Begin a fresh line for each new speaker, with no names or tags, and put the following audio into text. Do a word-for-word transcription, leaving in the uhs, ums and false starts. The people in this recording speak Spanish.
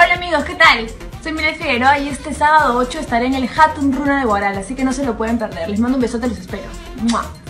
Hola amigos, ¿qué tal? Soy Milet Figueroa y este sábado ocho estaré en el Hatun Runa de Guaral, así que no se lo pueden perder. Les mando un besote, los espero. ¡Mua!